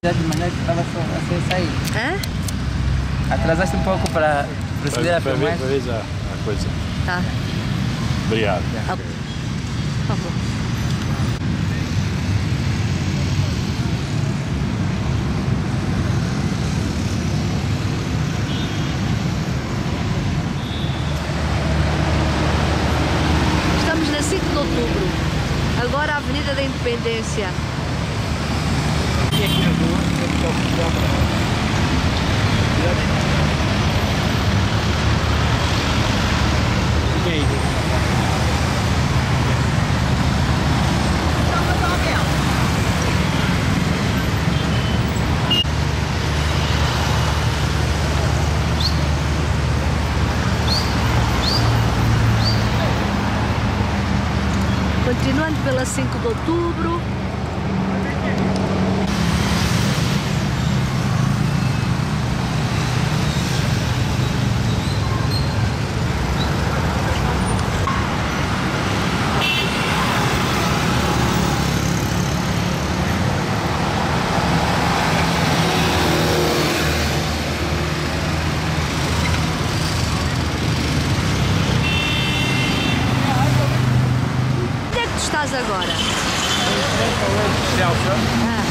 Já de manhã que estava a sair. Hã? Atrasaste um pouco para proceder a filmar? Para ver a coisa. Tá. Obrigado. Por favor. Estamos na 5 de outubro. Agora a Avenida da Independência. E aqui nas duas, E aí? Continuando pela 5 de outubro. Onde é que tu estás agora? Celso, Ah,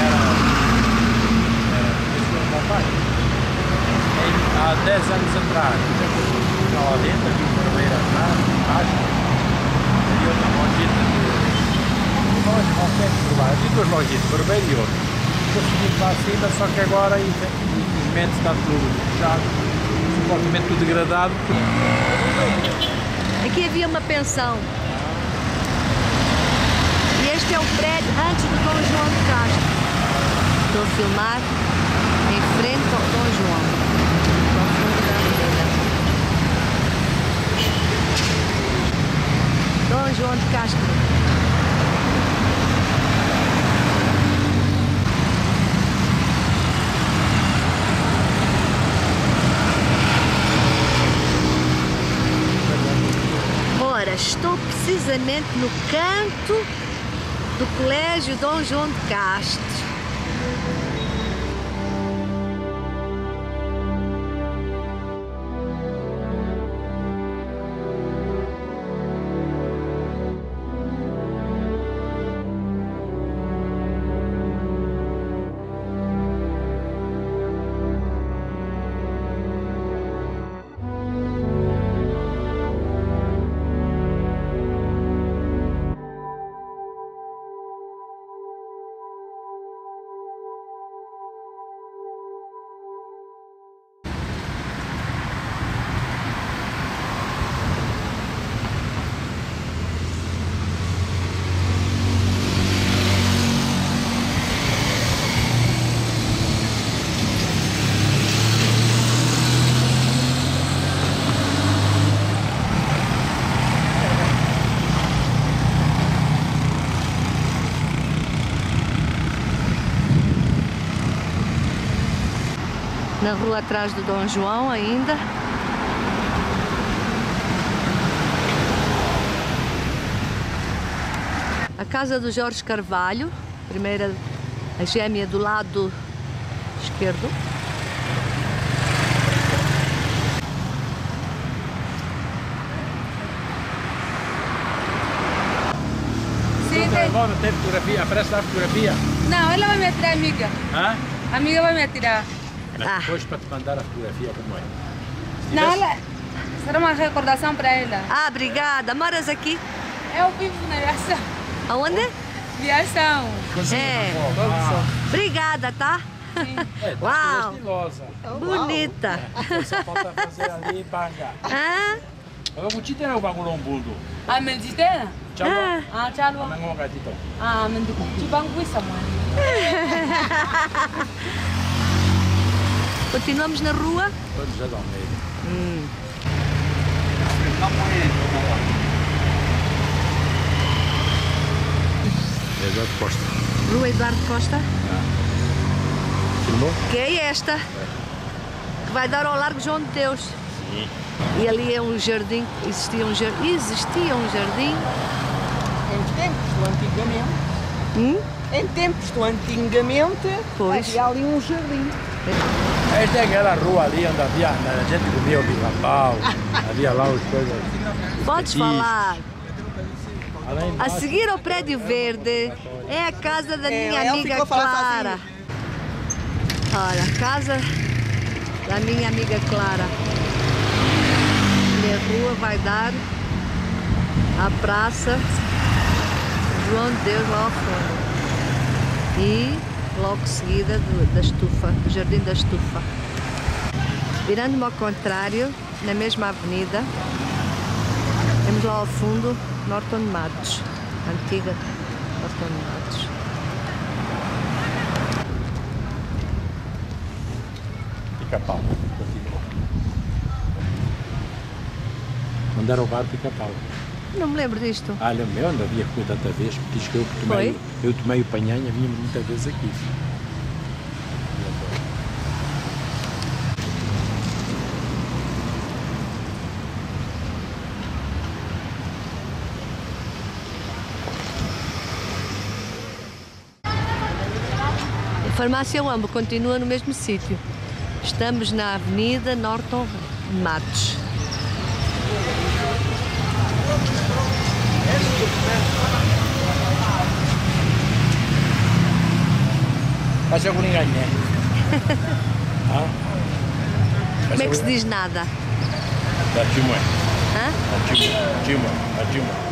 há 10 anos atrás, já lá dentro, havia uma barbeira atrás, embaixo, e outra lojita de loja qualquer por lá, havia duas lojitas, barbeiro e outra. Depois subindo para cima, só que agora, infelizmente, está tudo fechado, supostamente tudo degradado. aqui havia uma pensão. E este é o prédio antes do Dom João de Castro. Estou a filmar em frente ao Dom João. Ao fundo da avenida. Dom João de Castro. Ora, estou precisamente no canto do Colégio Dom João de Castro. Na rua atrás do Dom João ainda. A casa do Jorge Carvalho, primeira, a gêmea do lado esquerdo. Sim, não tem fotografia, aparece lá a fotografia. Não, ela vai me atirar, amiga. Hã? A amiga vai me atirar. Ah. Depois para te mandar a fotografia como é. Se Não, tivesse- ela... Será uma recordação para ela. Ah, obrigada. Moras aqui? Eu vivo na viação. Aonde? Viação. É. Obrigada, tá? É, tá Uau. estilosa. Bonita. Só falta fazer ali banga. Ah, Eu te terá o bagulho bundo. Ah, me dizem? Tchau. Ah, tchau. Mango gatito. Ah, me dizem. Tibang kuisa mo. continuamos na rua. Todos já dão meio. Eduardo Costa. Rua Eduardo Costa. Filmou? Que é esta. Que vai dar ao Largo João de Deus. Sim. E ali é um jardim, existia um jardim. Em tempos, o antigo mesmo. Em tempos do antigamente, Pois. havia ali um jardim. Esta é aquela rua ali onde havia, a gente comia o pica-pau, havia lá as coisas. Podes Petiscos. falar. Além A disso, seguir ao prédio verde é a casa da minha ela amiga ficou a falar Clara. Olha, a casa da minha amiga Clara. E a rua vai dar à praça João de Deus lá ao fundo. E logo seguida da estufa, do Jardim da Estufa. Virando-me ao contrário, na mesma avenida, temos lá ao fundo Norton de Matos, a antiga Norton de Matos. pica-pau. Onde era o bar pica-pau. Não me lembro disto. Ah, lembro-me onde havia comido tanta vez, diz que eu tomei o panhanha, vinha muitas vezes aqui. A farmácia Wambo continua no mesmo sítio. Estamos na Avenida Norton de Matos. Passa com ninguém, né? Como é que se diz nada? Da Timor. Hã? Da Timor.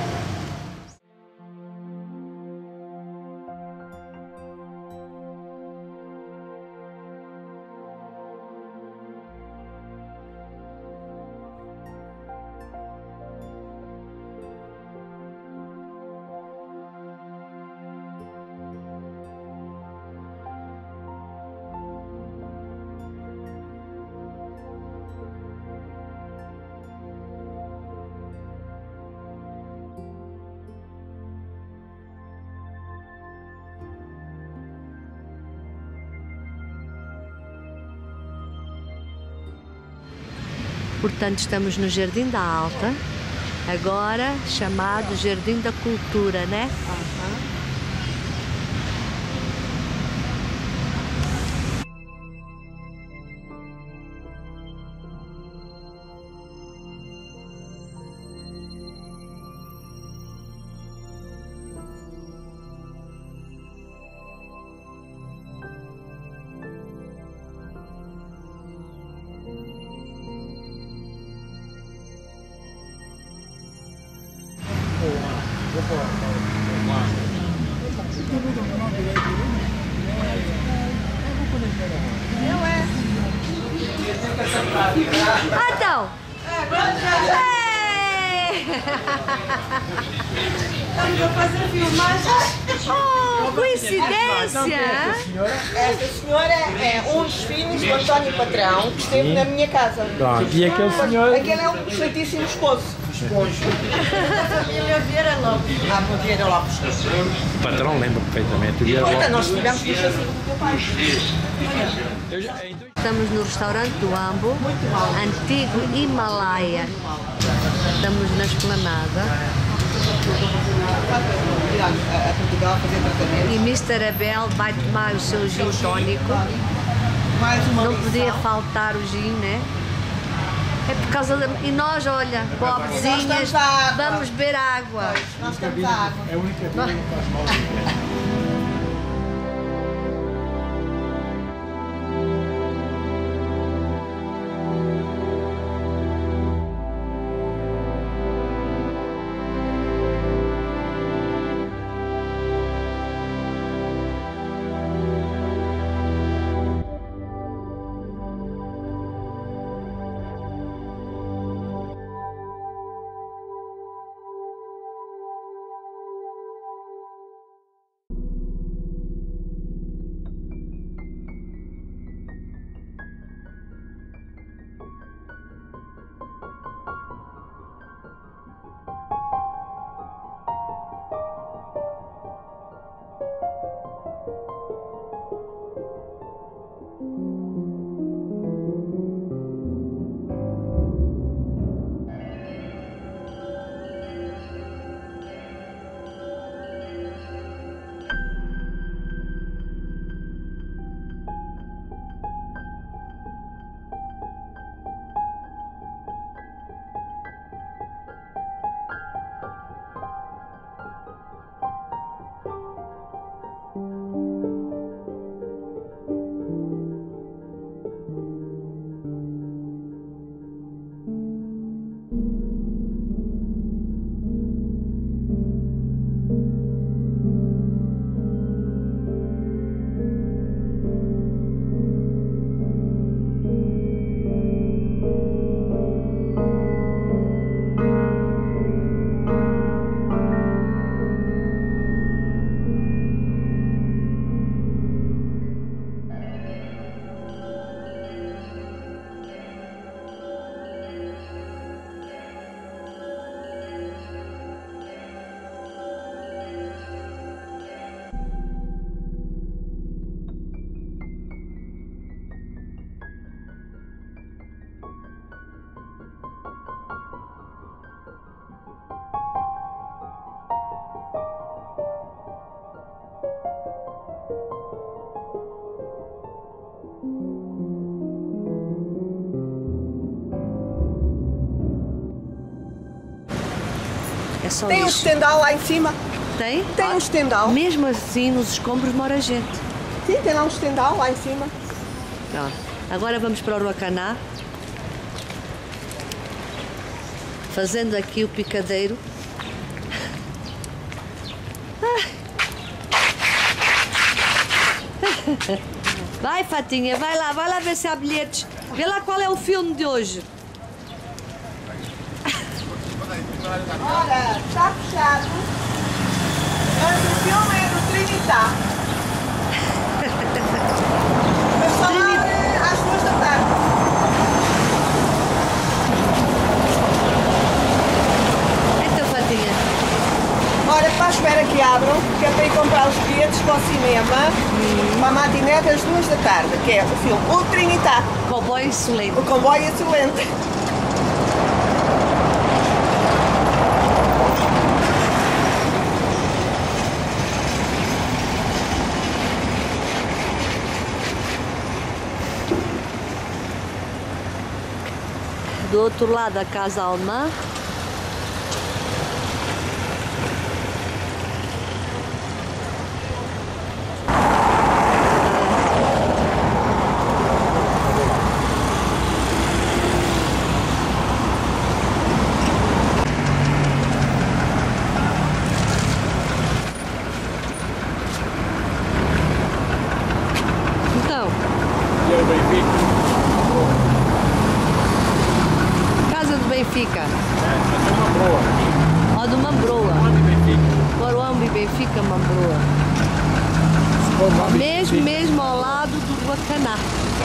Portanto, estamos no Jardim da Alta, agora chamado Jardim da Cultura, né? Ah, então! Ei! Estamos a fazer filmagem. Oh, coincidência! Esta senhora é um dos filhos do António Patrão, que esteve na minha casa. Pronto, e aquele senhor... Aquele é um perfeitíssimo esposo. A família Vieira Lopes. Ah, Vieira Lopes. O patrão lembra perfeitamente. Olha, nós tivemos que fazer do teu pai. Estamos no restaurante do Ambo, antigo Himalaia. Estamos na esplanada. A Portugal fazer tratamento. E Mr. Abel vai tomar o seu gin tónico. Mais uma Não podia faltar o gin, né? É por causa da... E nós, olha, pobrezinhas, Nós estamos à água. vamos beber água. Nós estamos à água. É a única vida que faz mal. só Tem um isso? estendal lá em cima. Tem? Tem um estendal. Mesmo assim, nos escombros mora gente. Sim, tem lá um estendal lá em cima. Ó, agora vamos para o Uruacaná. Fazendo aqui o picadeiro. Vai, Fatinha, vai lá ver se há bilhetes. Vê lá qual é o filme de hoje. Olha, está fechado. Mas o filme é do Trinitar. Mas só abre às 2 da tarde. Então, Fatinha. Olha, para a espera que abram, que é para ir comprar os bilhetes para o cinema, para a matiné das 2 da tarde, que é o filme O Trinitar. Cowboy excelente. O comboio excelente. Do outro lado, a Casa Alemã. Então, E o Benfica? Casa do Benfica. Mas é uma boa. Ó, do Mambroa. Onde Benfica? Coruambo e Benfica, Mambroa. Mesmo ao lado do Uruacaná.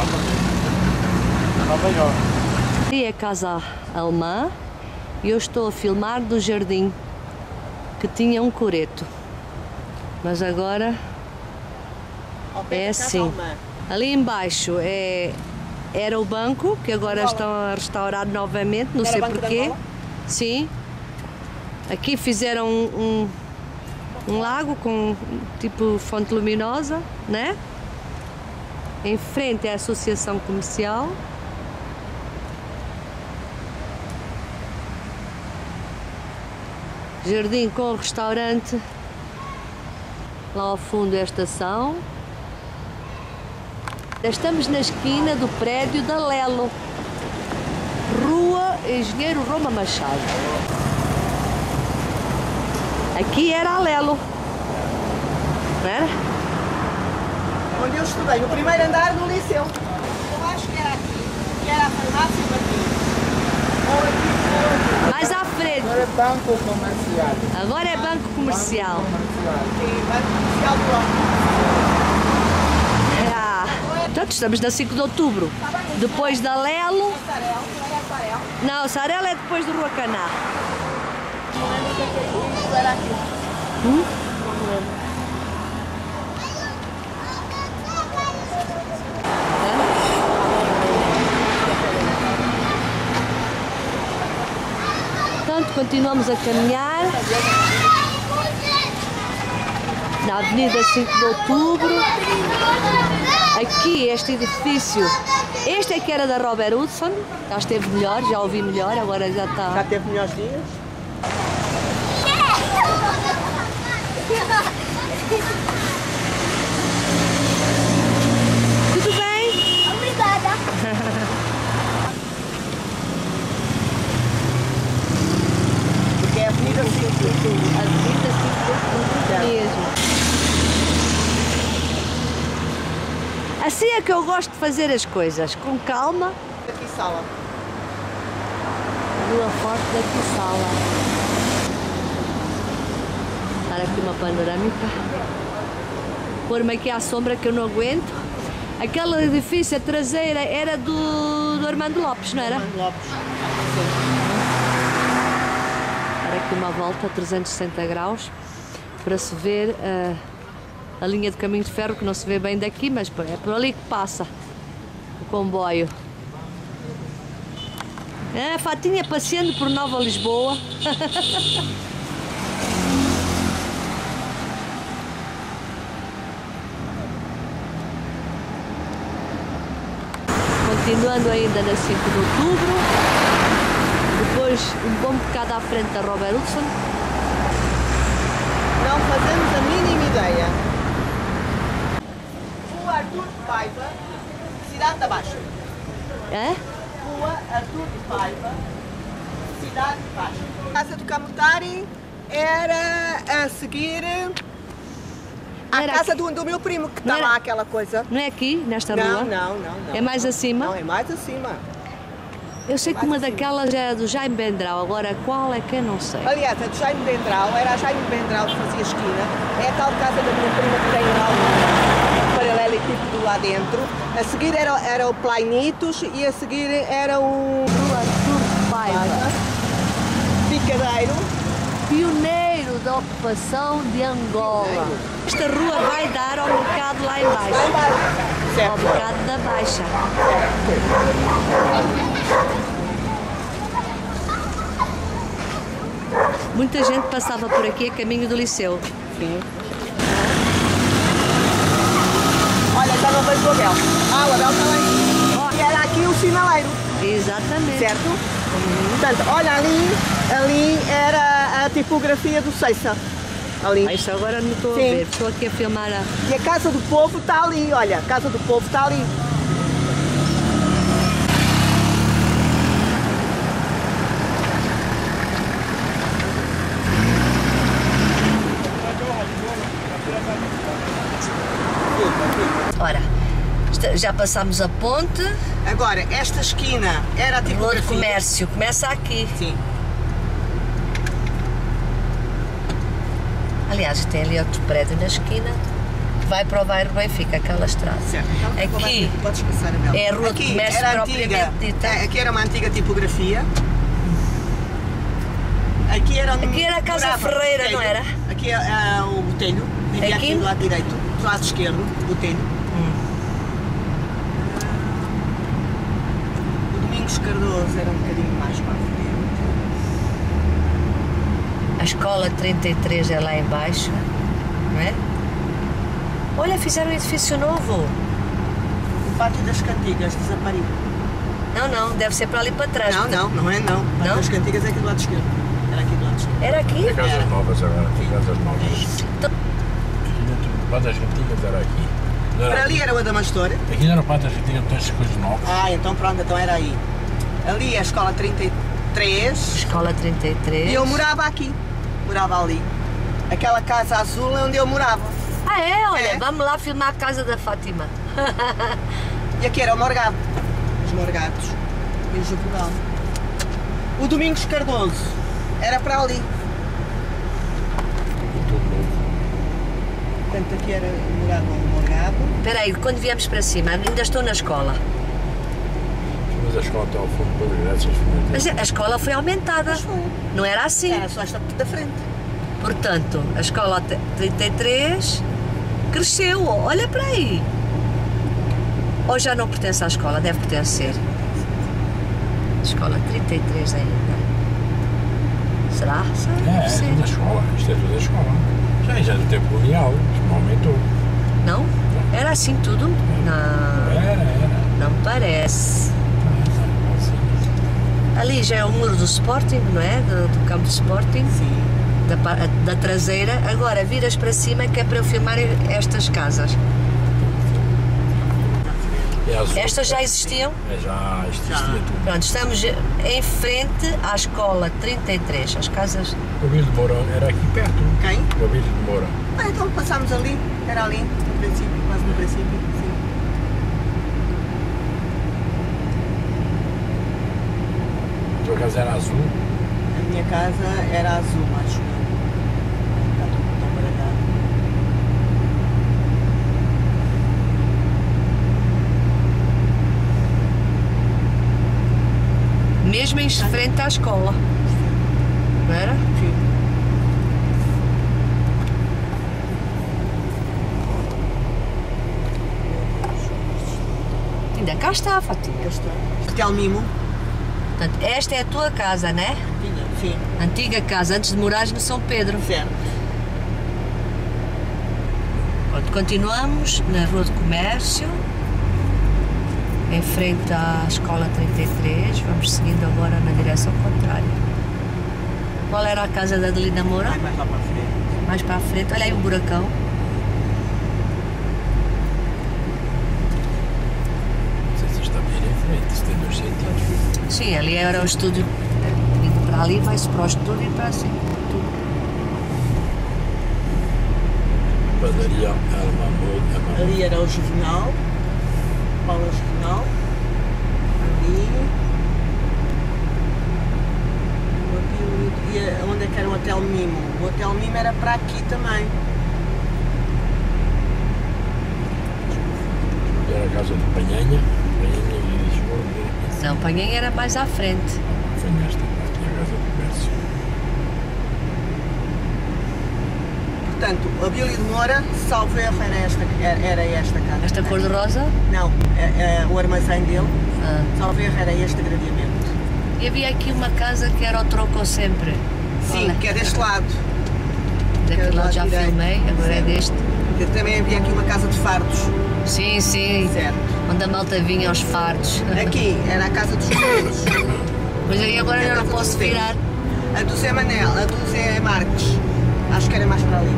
Nova York. E é a Casa Alemã e eu estou a filmar do jardim que tinha um coreto. Mas agora é assim. Ali embaixo era o banco, que agora estão a restaurar novamente, não sei porquê. Sim. Aqui fizeram um lago com tipo fonte luminosa, né? Em frente é a associação comercial. Jardim com restaurante. Lá ao fundo é a estação. Estamos na esquina do prédio da Lelo. Rua Engenheiro Roma Machado. Aqui era a Lelo. Não era? Onde eu estudei, o primeiro andar do liceu. Eu acho que era aqui, que era a farmácia Martins. Ou aqui, Mais à frente. Agora é banco comercial. Agora é banco comercial. sim, Banco Comercial do Lopes. Ah, portanto, estamos na 5 de outubro. Depois da Lelo. Sarel, não era Sarel. Não, Sarela é depois do Uruacaná. Não lembro o que é isso, era aqui. Não lembro. Portanto, continuamos a caminhar na Avenida 5 de Outubro. Aqui, este edifício, este é que era da Robert Hudson, já esteve melhor, já ouvi melhor, agora já está. Já teve melhores dias? Tudo bem? Obrigada. Porque é a Avenida 5 de Outubro. Avenida 5 de Outubro mesmo. Assim é que eu gosto de fazer as coisas, com calma. Aqui sala. Rua Forte daqui sala. Dar aqui uma panorâmica. Pôr-me aqui à sombra que eu não aguento. Aquele edifício, a traseira, era do Armando Lopes, não era? Armando Lopes. Dar aqui uma volta a 360 graus para se ver a linha de caminho de ferro, que não se vê bem daqui, mas é por ali que passa o comboio. A Fatinha passeando por Nova Lisboa. Continuando ainda na 5 de Outubro, depois um bom bocado à frente da Robert Hudson. Não fazemos a mínima ideia. Rua Artur de Paiva, Cidade da Baixa. É? Rua Artur de Paiva, Cidade da Baixa. A casa do Camutari era a seguir à Era casa aqui? do meu primo, que Não está era? lá aquela coisa. Não é aqui, nesta rua? Não, não, não, não. É mais acima? Não, é mais acima. Eu sei que uma daquelas era do Jaime Bendrau, agora qual é que eu não sei. Aliás, a do Jaime Bendrau, era a Jaime Bendrau que fazia esquina. É a tal casa da minha prima que tem lá um paralelepípedo lá dentro. A seguir era o Plainitos e a seguir era o Rua Artur de Paiva, Picadeiro. pioneiro da ocupação de Angola. Esta rua vai dar ao mercado lá Lá embaixo, embaixo. ao Certo. mercado da Baixa. Muita gente passava por aqui a caminho do liceu. Sim. Olha, já não vejo o Abel. Ah, o Abel está lá. E era aqui o sinaleiro, Exatamente. certo? Portanto, olha ali era a tipografia do Ceiça. Ali. Ah, isso agora não estou a Sim. ver, estou aqui a filmar a... E a Casa do Povo está ali, olha, a Casa do Povo está ali. Ora, já passámos a ponte, Agora, esta esquina era a Rua de tipografia. Comércio, começa aqui. Sim. Aliás, tem ali outro prédio na esquina, que vai para o bairro Benfica, aquela estrada. Certo. Então, Aqui podes passar, Abel. é a Rua de Aqui Comércio era propriamente antiga, dita. Aqui era uma antiga tipografia. Aqui era, Aqui era a Casa morava Ferreira, Botelho. não era? Aqui é o Botelho. Vivia Aqui? aqui do lado direito, do lado esquerdo, Botelho. O Domingos Cardoso era um bocadinho mais para a frente. A escola 33 é lá embaixo, não é? Olha, fizeram um edifício novo. O Pátio das Cantigas desapariu. Não, deve ser para ali para trás. Não, não é não. O Pátio Não? das Cantigas é aqui do lado esquerdo. Era aqui do lado esquerdo. Era aqui? Tem casas novas agora, tem casas novas. Então- Aqui dentro do Patas Antigas era aqui. Não era Para ali aqui. era o Adamastor. Aqui não era Patas Antigas, tem essas coisas novas. Ah, então pronto, então era aí. Ali é a escola 33 Escola 33. e eu morava aqui. Morava ali. Aquela casa azul é onde eu morava. Ah, é? Olha, É. vamos lá filmar a casa da Fátima. E aqui era o Morgado. Os Morgados. E o Juvenal. O Domingos Cardoso era para ali. Aqui tudo novo. Portanto, aqui era morava o Morgado. Espera aí, quando viemos para cima, ainda estou na escola. Mas a escola está ao fundo, depois graças a Mas a escola foi aumentada. Não era assim. Era só esta da frente. Portanto, a escola 33 cresceu. Olha para aí. Ou já não pertence à escola? Deve pertencer. Escola 33 ainda. Será? É tudo a escola. Isto é tudo a escola. Já é do tempo colonial, isto não aumentou. Não? Era assim tudo? Não, Era. não parece. Ali já é o muro do Sporting, não é? Do campo de Sporting. Sim. Da traseira. Agora viras para cima que é para eu filmar estas casas. É azul. Estas já existiam? Já existia tudo. Pronto, estamos em frente à escola 33. As casas. O Abílio de Moura era aqui perto. Quem? O Abílio de Moura. Ah, então passámos ali. Era ali, no princípio, quase no princípio. Sim. A tua casa era azul. A minha casa era azul, acho eu. Está tudo tão baralhado. Mesmo em frente à escola. Não era? Sim. Ainda cá está, Fátima. Hotel Mimo. Portanto, esta é a tua casa, não é? Sim. Antiga casa, antes de morares no São Pedro. Certo. Pronto, continuamos na Rua de Comércio, em frente à Escola 33. Vamos seguindo agora na direção contrária. Qual era a casa da Adelina Moura? Vai mais lá para a frente. Mais para a frente, olha aí um buracão. Não sei se está bem em frente, se tem 2 sentidos. Sim, ali era o estúdio. Indo para ali, vai-se para o estúdio e para assim. Padaria Al Mahmoud. Ali era o Juvenal, Paula Juvenal. Ali. E onde é que era o Hotel Mimo? O Hotel Mimo era para aqui também. Era a casa de Panhanha e Lisboa. Não, Panhanha era mais à frente. Foi nesta parte, a casa do comércio. Portanto, a Bílio de Moura, salvo erro, era esta casa. Esta cor-de-rosa? Não, o armazém dele, Ah. salvo erro, era este gradeamento. E havia aqui uma casa que era o Troco Sempre. Sim, Olha, que é deste lado. daquele lado já direito. filmei, agora é Sim. deste. E também havia aqui uma casa de fardos, Sim, sim. certo. Onde a malta vinha aos fardos. Aqui era a casa dos coelhos. Mas aí agora eu não posso virar. A do Zé Manel, a do Zé Marques. Acho que era mais para ali.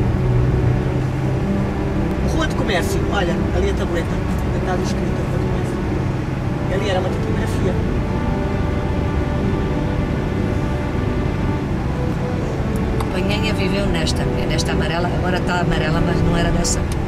Rua de Comércio, olha, ali a tableta. Está ali escrita Rua de Comércio. Ali era uma tipografia. Panhanha viveu nesta amarela, agora está amarela, mas não era dessa.